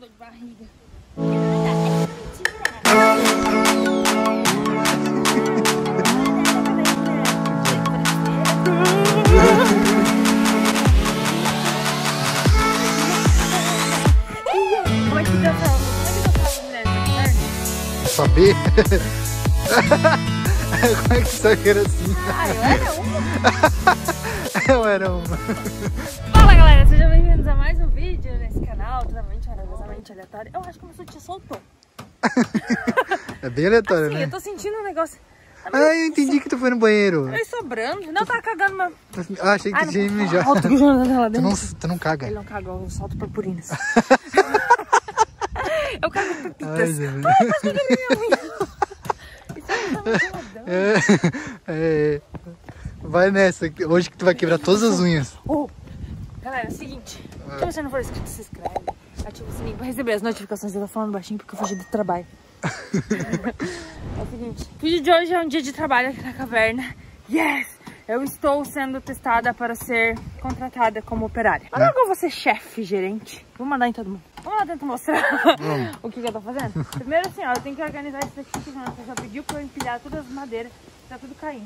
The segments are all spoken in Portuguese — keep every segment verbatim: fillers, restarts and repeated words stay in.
dor de barriga. Como é que dá pra mulher? Saber? Como é que isso aqui era assim? Ah, eu era uma. Eu era uma. Fala galera, sejam bem-vindos a mais um vídeo nesse canal, totalmente maravilhosamente aleatório. Eu acho que o meu sutiã soltou. É bem aleatório, assim, né? eu tô sentindo um negócio. Ah, eu entendi que tu foi no banheiro. Eu sobrando. Não, tava cagando, mas. Ah, achei que Ai, tu tinha não... mijado. Ah, eu tô mijando lá Tu dentro. não, tu não caga. Ele não cagou, eu solto purpurinas. Eu cago pepitas. Ai, gente. Ai, quase que eu quebrei minha unha. Isso aí tá muito rodando. É, é. Vai nessa, hoje que tu vai quebrar todas as unhas. Oh, galera, é o seguinte. Se você não for inscrito, se inscreve. Ativa o sininho pra receber as notificações. Eu tô falando baixinho porque eu fugi do trabalho. É o seguinte. O vídeo de hoje é um dia de trabalho aqui na caverna. Yes! Eu estou sendo testada para ser contratada como operária. Mas logo eu vou ser chefe, gerente. Vou mandar em todo mundo. Vamos lá dentro mostrar o que, que eu tô fazendo. Primeiro assim, ó, eu tenho que organizar isso aqui, que você já pediu pra eu empilhar todas as madeiras. Tá tudo caindo.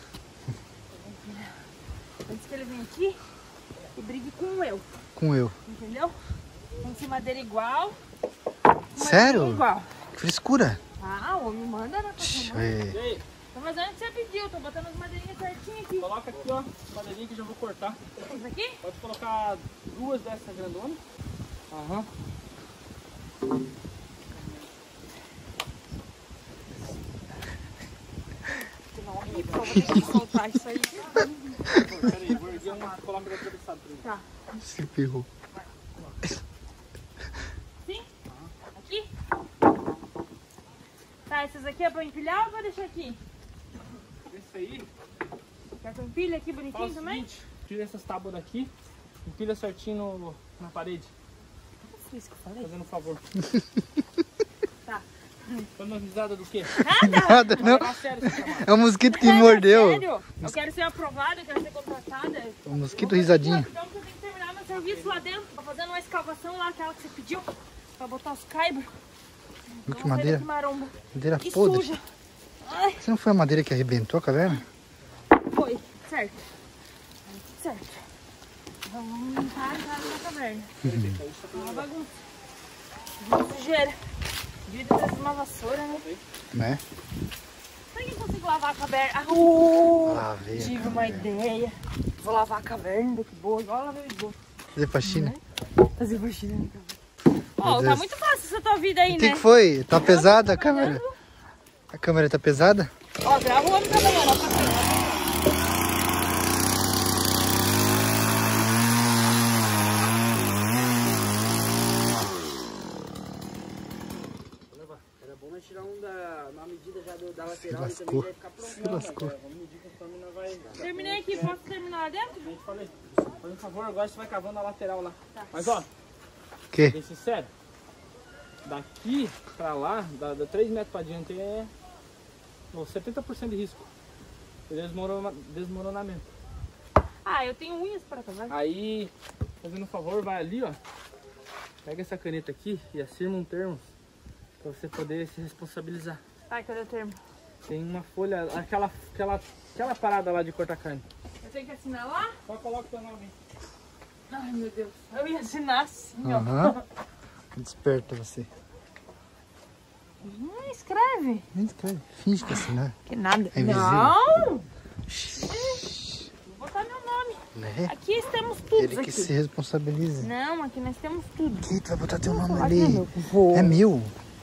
Antes que ele venha aqui e brigue com eu. Com eu. Entendeu? Tem que ser madeira igual. Sério? Igual. Que frescura. Ah, o homem manda, né? É. Tô fazendo o que você pediu, tô botando as madeirinhas certinho aqui. Coloca aqui, ó, madeirinha que eu já vou cortar. Isso aqui? Pode colocar duas dessas grandonas. Aham. Não, aqui, pô, vou ter que soltar isso aí. Pera aí, vou erguer uma, coloca da atravessada pra mim. Tá. Se ferrou. Sim? Aqui? Tá, essas aqui é pra empilhar ou vou deixar aqui? Esse aí, Quer que eu empilhe aqui bonitinho faz o também? seguinte, tira essas tábuas daqui, empilha certinho no, na parede, Foi isso que eu falei? fazendo um favor. Tá. Foi uma risada do quê? Nada, não. Levar a sério esse trabalho. É um mosquito que me É, mordeu. sério? Eu quero ser aprovada, eu quero ser contratada. Um mosquito risadinho. Então eu tenho que terminar meu serviço lá dentro. Tô fazendo uma escavação lá, aquela que você pediu. Pra botar os caibros. Viu que madeira? Maromba. Madeira E podre. suja. Ai, Você não foi a madeira que arrebentou a caverna? foi. Certo. Certo. Vamos limpar a casa da caverna. É uma bagunça. Uma sujeira. Devia ter trazido uma vassoura, né? Né? Será que eu consigo lavar a caverna? Ah, uh, Lavei a tive uma ideia. Vou lavar a caverna daqui boa, igual eu lavei o esgoto. Fazer faxina. Fazer faxina na caverna. Ó, Meu tá Deus. muito fácil essa tua vida aí, O que, né? que foi? Tá pesada a câmera? A câmera tá pesada? Ó, grava o homem trabalhando, ó, pra cá. Era bom nós tirar um da, uma medida já do, da Se lateral e também lascou. já ia ficar pronto. Se lascou. Vamos medir conforme nós vai... Terminei aqui, posso terminar lá dentro? Eu te falei, faz um favor, agora você vai cavando a lateral lá. Tá. Mas ó, O quê? bem sincero, daqui pra lá, dá, dá três metros pra diante é oh, setenta por cento de risco. Desmorona, desmoronamento. Ah, eu tenho unhas para cavar. Aí, fazendo um favor, vai ali, ó. Pega essa caneta aqui e assina um termo pra você poder se responsabilizar. Ai, cadê o termo? Tem uma folha, aquela, aquela, aquela parada lá de cortar carne. Eu tenho que assinar lá? Só coloca o teu nome. Ai, meu Deus. Eu ia assinar assim, ó. Aham. Desperta você. Hum, escreve. Nem escreve. Finge que é assim, né? Que nada. É invisível. Não! Vou botar meu nome. Né? Aqui temos tudo. Ele que aqui. se responsabilize. Não, aqui nós temos tudo. Que tu vai botar teu Não, nome aqui é ali? meu. Vou. É meu.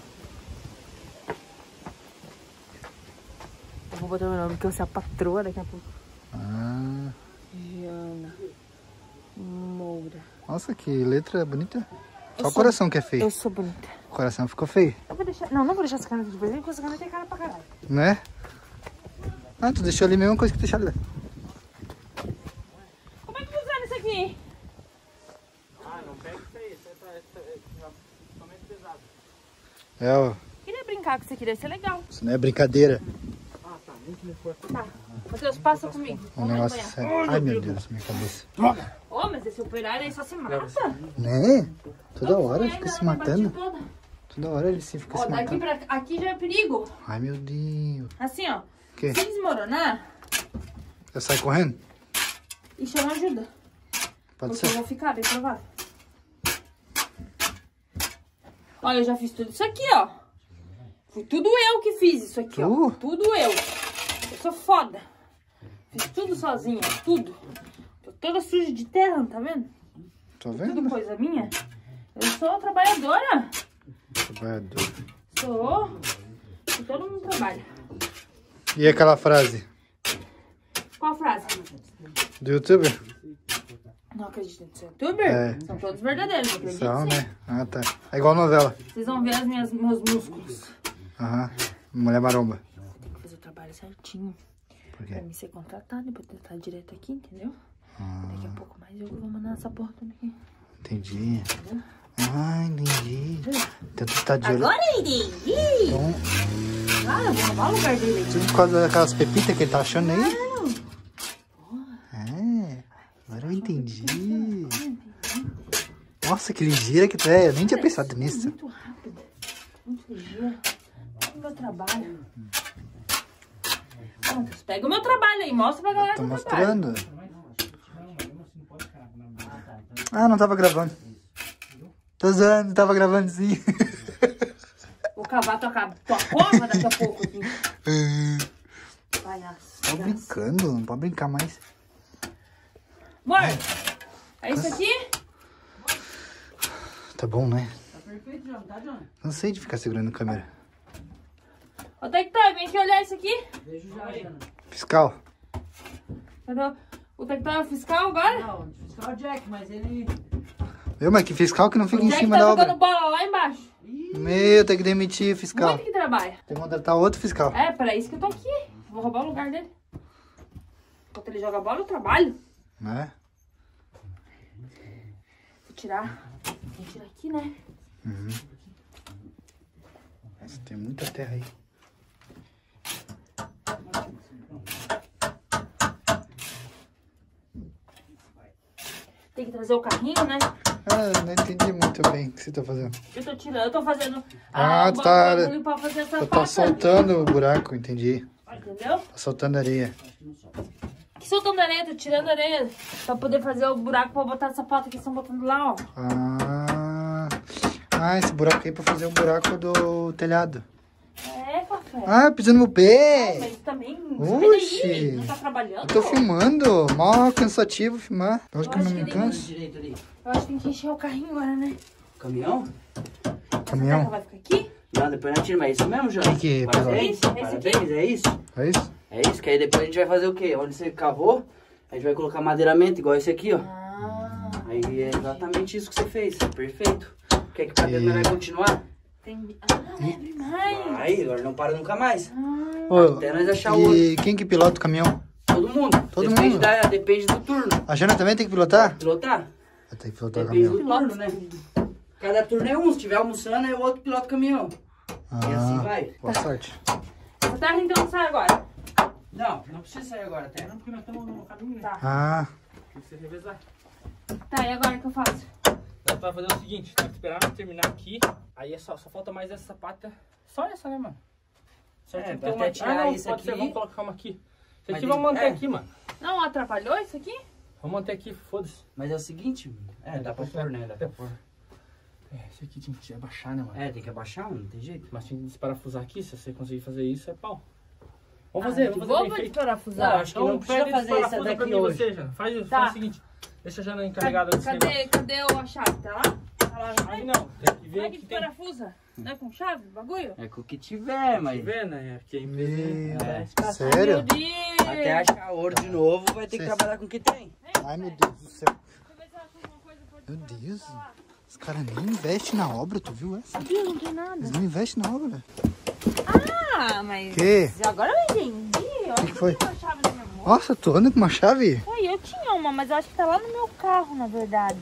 Eu vou botar meu nome, porque eu sou a patroa daqui a pouco. Ah, Jana Moura. nossa, que letra bonita. Eu Só o sou- coração que é feio. Eu sou bonita. O coração ficou feio, Eu vou deixar... Não, não vou deixar essa caneta de presente, porque essa caneta tem cara pra caralho. né? Ah, tu deixou ali a mesma coisa que deixou ali. Como é que funciona isso aqui? Ah, não pega isso aí, isso é, pra, isso é somente pesado. É, ó. Queria brincar com isso aqui, deve ser legal. Isso não é brincadeira. Ah, tá. Tá. Matheus, passa comigo. Um negócio sério. Ai, meu Deus, minha cabeça. Ô, oh, mas esse operário aí só se mata. Né? Toda hora ele fica Ainda se não bati matando. toda. Toda hora ele se fica Ó, se daqui matando. pra aqui já é perigo. Ai, meu Deus. Assim, ó. O quê? Se desmoronar, Eu saio correndo? e chama ajuda. Pode Porque eu ser. vou ficar, bem provável. Olha, eu já fiz tudo isso aqui, ó. Foi tudo eu que fiz isso aqui, Tu? ó. Tudo eu. Eu sou foda. Fiz tudo sozinha, tudo. Tô toda suja de terra, tá vendo? Tô Tudo vendo? coisa minha. Eu sou trabalhadora. Trabalhador. Sou. E todo mundo trabalha. E aquela frase Qual frase? do youtuber? Não acredito no seu youtuber? É. São todos verdadeiros, acredito São, sim. né? Ah, tá. É igual novela. Vocês vão ver as minhas, meus músculos. Aham. Mulher maromba. Tem que fazer o trabalho certinho. Por Pra quê? mim ser contratado e poder estar direto aqui, entendeu? Ah, Daqui a pouco mais eu vou mandar essa porra toda aqui. entendi. Ah, entendi. Então tu tá de olho. Agora eu entendi! Então, Ah, eu vou roubar o lugar dele aqui. tudo por causa daquelas pepitas que ele tá achando aí? É, agora eu entendi. Nossa, que ligeira que tu é. Eu nem tinha pensado nisso. Muito rápido. Muito ligeiro. Olha o meu trabalho. Pronto, pega o meu trabalho aí. Mostra pra galera Tô o meu trabalho. mostrando. Ah, não tava gravando. Tô zoando, tava gravando sim. Vou cavar tua, ca- tua cova daqui a pouco aqui. Palhaço. Tô brincando, não pode brincar mais. Amor, é isso aqui? Tá bom, né? Tá perfeito, John. Tá, John? Cansei de ficar segurando a câmera. Ô, Tectoy, vem aqui olhar isso aqui. Beijo já, Jana. Fiscal. Cadê o- o Tectoy é o fiscal agora? Não, o fiscal é o Jack, mas ele... Viu, mas que fiscal que não fica O em Jack cima tá da jogando obra. bola lá embaixo. Meu, tem que demitir o fiscal. Muito que trabalha. Tem que contratar outro fiscal. É, para isso que eu tô aqui. Vou roubar o lugar dele. Enquanto ele joga bola, eu trabalho. Né? Vou tirar. Vou tirar aqui, né? Uhum. Nossa, tem muita terra aí. Tem que trazer o carrinho, né? Ah, eu não entendi muito bem o que você tá fazendo. Eu tô tirando, eu tô fazendo. Ah, o tu tá- bagulho pra fazer essa Eu tô pata. soltando o buraco, entendi. Entendeu? Tá soltando areia. Que soltando areia, tô tirando areia. Pra poder fazer o buraco pra botar essa pata que estão botando lá, ó. Ah, ah, esse buraco aí é pra fazer o buraco do telhado. É, café. Ah, pisando no pé. Mas também. Oxi. sai daí, não tá trabalhando? Eu tô filmando. Mó cansativo filmar. Eu acho que eu não acho me que canso. Direito ali. Eu acho que tem que encher o carrinho agora, né? Caminhão? Essa Caminhão. vai ficar aqui? Não, depois nós tiramos. É isso mesmo, Jana? Tem que Parabéns, pegar. Esse aqui? parabéns, é isso? É isso? É isso, que aí depois a gente vai fazer o quê? Onde você cavou, a gente vai colocar madeiramento igual esse aqui, ó. Ah, Aí é exatamente isso que você fez, perfeito. Quer que pra dentro E- nós vai continuar? tem. Ah, é demais. Aí, agora não para nunca mais. Ah, Ô, Até nós achar outro. e quem que pilota o caminhão? Todo mundo. Todo depende mundo? Da, depende do turno. A Jana também tem que pilotar? Pilotar? Eu tenho que pilotar o Depende caminhão. do turno, né? Cada turno é um. Se estiver almoçando, aí o outro pilota o caminhão. E assim Ah, vai. boa sorte. essa terra então sai agora. Não, não precisa sair agora, até. Não, porque nós estamos no caminho, né? Tá. Ah, Tem que se revezar. Tá, e agora o que eu faço? Nós vai fazer o seguinte, nós esperar nós terminar aqui, aí é só, só falta mais essa pata. Só essa, né, mano? Certo? É, Tem pra uma... até tirar ah, não, isso pode aqui. ser, vamos colocar uma aqui. Isso Mas aqui ele- vamos manter é. aqui, mano. Não atrapalhou isso aqui? Vamos manter aqui, foda-se. Mas é o seguinte, mano. É, dá pra pôr, né? Dá pra pôr. É, esse aqui tinha que abaixar, né, mano? É, tem que abaixar, mano, não tem jeito. Mas tinha que desparafusar aqui, se você conseguir fazer isso, é pau. Vamos Ah, fazer, de vamos boa fazer pra bem feito. desparafusar? Não, acho que não precisa pega e fazer isso desparafusa pra daqui mim, hoje. você, Jana. Faz, Tá. faz o seguinte, deixa a Jana encarregada desse Cadê, negócio. cadê o- a chave? Tá lá? Tá lá já? Aí não, tem que ver Como é que que tem... desparafusa? Não é com chave, o bagulho? É com o que tiver, Tá mas vendo, né? Porque a empresa... meu... É. Meu Sério? Deus! até achar ouro de novo, vai ter que Cês- trabalhar com o que tem. Ai, meu Deus do céu. Deixa eu ver se eu acho alguma coisa pra Meu Deus. Os caras nem investem na obra, tu viu essa? Ih, não tem nada. Eles não investem na obra. Ah, mas... Que? Agora eu entendi. Olha que foi? uma chave na minha mão. Nossa, tu anda com uma chave? Oi, eu tinha uma, mas eu acho que tá lá no meu carro, na verdade.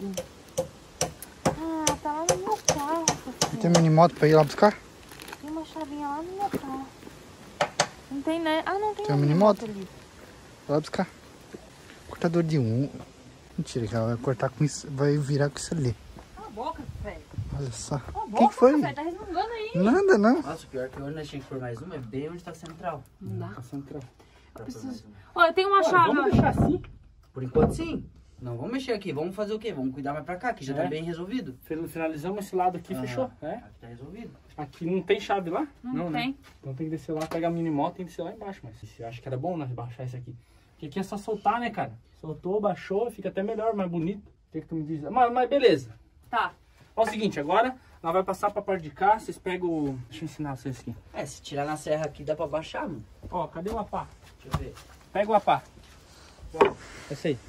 Ah, tá lá no meu carro. Tem minimoto pra ir lá buscar? Tem uma chavinha lá no meu carro. Não tem, né? Ah, não tem. Tem uma mini moto. Vai lá buscar. Cortador de um. Mentira, que ela vai cortar com isso. Vai virar com isso ali. Cala a boca, velho. Olha só. Cala a O boca, que, que foi? velho. Tá resmungando aí. Nada, não. Nossa, pior que hoje nós tínhamos que pôr mais uma, é bem onde tá a central. Não dá. Tá central. Pra pôr preciso- mais uma. Ó, eu tenho uma Olha, chave. vamos ó. deixar assim. Por enquanto sim. Não vamos mexer aqui, vamos fazer o quê? Vamos cuidar mais pra cá, que já É. tá bem resolvido. Finalizamos esse lado aqui, Aham. fechou? É. Aqui tá resolvido. Aqui não tem chave lá? Não, né? tem. Então tem que descer lá, pegar a mini moto e tem que descer lá embaixo. Mas eu acho que era bom, né, baixar isso aqui. Porque aqui é só soltar, né, cara? Soltou, baixou, fica até melhor, mais bonito. O que, que tu me diz? Mas, mas beleza. Tá. Ó, o seguinte, agora nós vai passar pra parte de cá, vocês pegam o... Deixa eu ensinar vocês aqui. É, se tirar na serra aqui dá pra baixar, mano. Ó, cadê o apá? Deixa eu ver. Pega o apá. Ó, esse aí.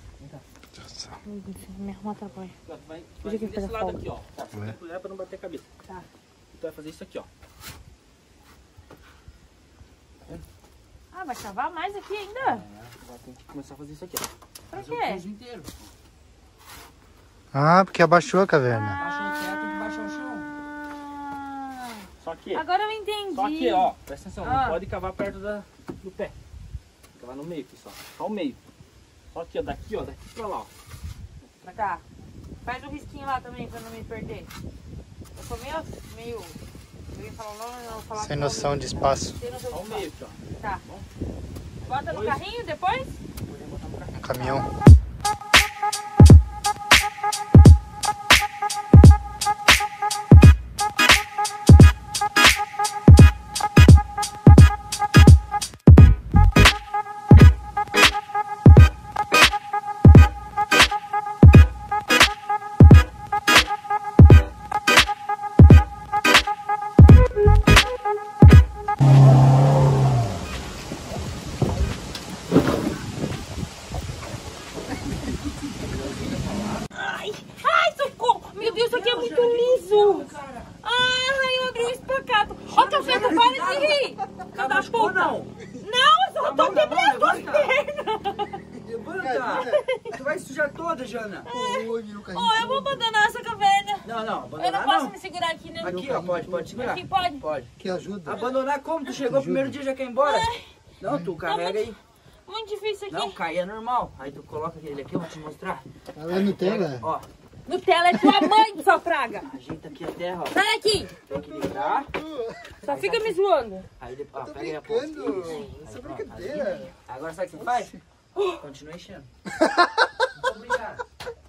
Me arruma atrapalha. Vai, vai Deixa eu vir desse pegar lado folga. aqui, ó. Ó, você tem que cuidar pra não bater a cabeça. Tá. Tu vai fazer isso aqui, ó. Ah, vai cavar mais aqui ainda? Vai ter que começar a fazer isso aqui, ó. Pra Fazer o quê? piso inteiro. Ah, porque abaixou a caverna. Baixou o teto, tem que baixar o chão. Ah, Só que, agora eu entendi. só que, ó, presta atenção, Ah. não pode cavar perto da, do pé. Cavar no meio aqui só. Só o meio. Só aqui, ó, daqui, ó, daqui pra lá, ó. Pra cá. Faz um risquinho lá também pra não me perder. Eu tô meio... meio... Eu ia falar o nome, não vou falar Sem o noção de espaço. Sem noção Só o de meio aqui, ó. espaço. Tá. Bota no Depois- carrinho depois? Um caminhão. Ai, ai, socorro! Meu Deus, isso aqui é muito liso! Ai, eu abri um espacado. Ó, Cafeta, para de rir! Filho da puta! Não, eu só tô quebrando as pernas! Levanta! Tu vai sujar toda, Jana. Ó, eu vou abandonar essa caverna. Não, não, Eu não abandonar posso não. me segurar aqui, né? Aqui, ó, pode, pode segurar. Aqui pode? Pode. Que ajuda. Abandonar como? Tu chegou o primeiro dia e já quer ir embora? Não, tu carrega aí. Muito difícil aqui. Não, cair é normal. Aí tu coloca aquele aqui, eu vou te mostrar. Ela é Nutella? Ó, Nutella é tua mãe, sua praga! ajeita aqui a terra, ó. Sai daqui! Tem que virar. Só fica me zoando. Aí depois, ó, pega aí a ponta. brincando. Isso. Isso é Aí, pronto. brincadeira. Agora sabe o que você faz? Continua enchendo. Obrigado.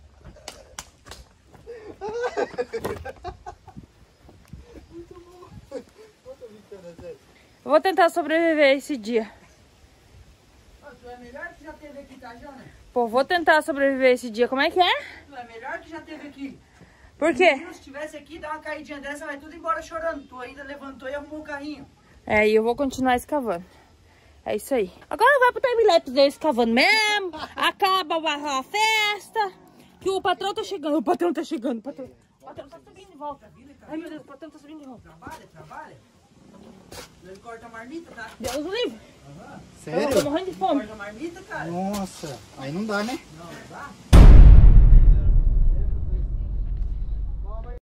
Eu vou tentar sobreviver esse dia. Tu é melhor que já teve aqui, tá, Jana? Pô, vou tentar sobreviver esse dia. Como é que é? Tu é melhor que já teve aqui. Por quê? Se estivesse aqui, dá uma caidinha dessa, vai tudo embora chorando. Tu ainda levantou e arrumou o carrinho. É, e eu vou continuar escavando. É isso aí. Agora vai pro timelapse eu escavando mesmo. Acaba a a festa. Que o patrão tá chegando. O patrão tá chegando. O patrão, o patrão tá subindo de volta. Ai, meu Deus, o patrão tá subindo de volta. Trabalha, trabalha. Ele corta a marmita, tá? Deus o livre. Eu tô Sério? morrendo de fome. Corta a marmita, cara. Nossa, aí não dá, né? Não, não dá?